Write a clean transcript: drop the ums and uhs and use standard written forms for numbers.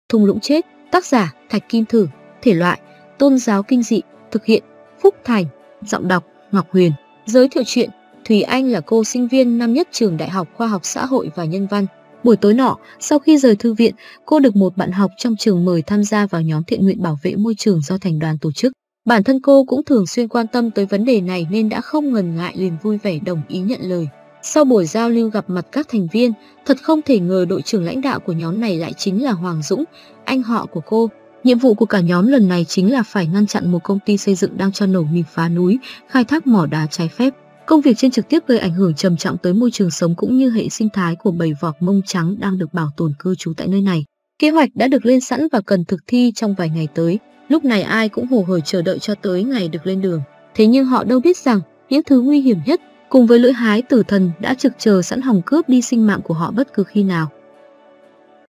Thung lũng chết, tác giả Thạch Kim Thử, thể loại tôn giáo kinh dị, thực hiện Phúc Thành, giọng đọc Ngọc Huyền. Giới thiệu truyện, Thùy Anh là cô sinh viên năm nhất trường Đại học Khoa học Xã hội và Nhân văn. Buổi tối nọ, sau khi rời thư viện, cô được một bạn học trong trường mời tham gia vào nhóm thiện nguyện bảo vệ môi trường do thành đoàn tổ chức. Bản thân cô cũng thường xuyên quan tâm tới vấn đề này nên đã không ngần ngại liền vui vẻ đồng ý nhận lời. Sau buổi giao lưu gặp mặt các thành viên, thật không thể ngờ đội trưởng lãnh đạo của nhóm này lại chính là Hoàng Dũng, anh họ của cô. Nhiệm vụ của cả nhóm lần này chính là phải ngăn chặn một công ty xây dựng đang cho nổ mìn phá núi, khai thác mỏ đá trái phép. Công việc trên trực tiếp gây ảnh hưởng trầm trọng tới môi trường sống cũng như hệ sinh thái của bầy vọc mông trắng đang được bảo tồn cư trú tại nơi này. Kế hoạch đã được lên sẵn và cần thực thi trong vài ngày tới. Lúc này ai cũng hồ hởi chờ đợi cho tới ngày được lên đường. Thế nhưng họ đâu biết rằng những thứ nguy hiểm nhất cùng với lưỡi hái tử thần đã trực chờ sẵn hòng cướp đi sinh mạng của họ bất cứ khi nào.